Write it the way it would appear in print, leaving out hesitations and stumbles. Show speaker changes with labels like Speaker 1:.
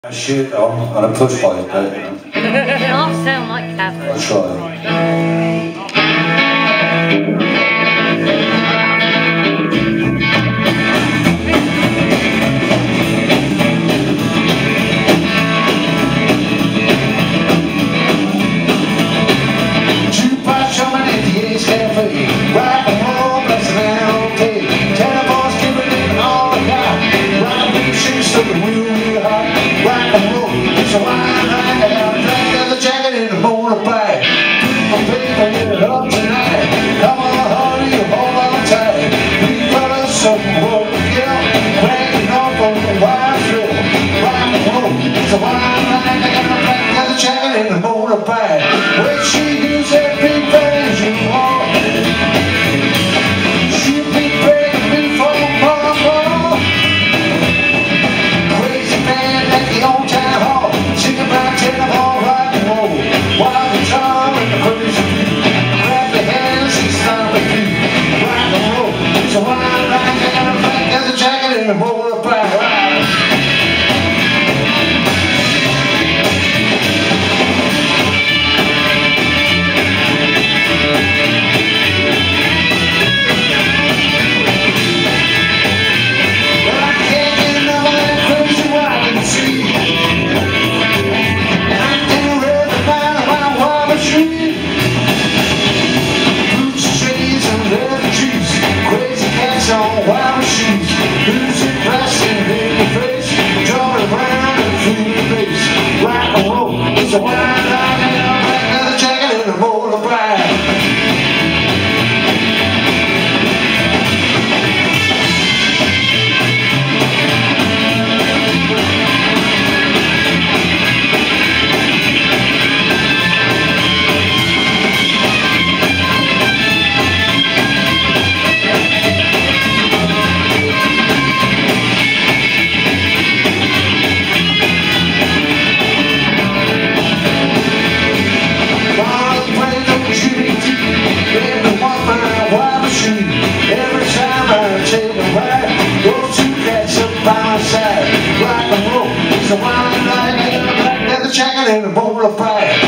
Speaker 1: Shit on a push bike, but you know.
Speaker 2: I'll sound like Catherine.
Speaker 1: I'll try.
Speaker 3: So I got the jacket in the motorbike. My baby hit it up tonight. Come on, honey, hold on tight. We got us some road, yeah. Cranking up on the wide floor. Rock and roll. So I got the jacket in the motorbike. When she used that big engine walk, she'd be begging me for more. Crazy man at the old town hall. About 10 of all rock and roll. While the tar and the crazy beat. Grab the hands and start with you. Rock and roll. So I'm like a back as a jacket in the motorbike ride. Well, I can't get enough of that crazy wild and see. On wild machines, music blasting in your face, jumping around and feeling the bass. Rock and roll, it's a wild night, and I'm back to the jacket in the motorbike. Every time I take a ride, those two cats up by my side. Rock and roll, so I'm like a jacket in the motorbike.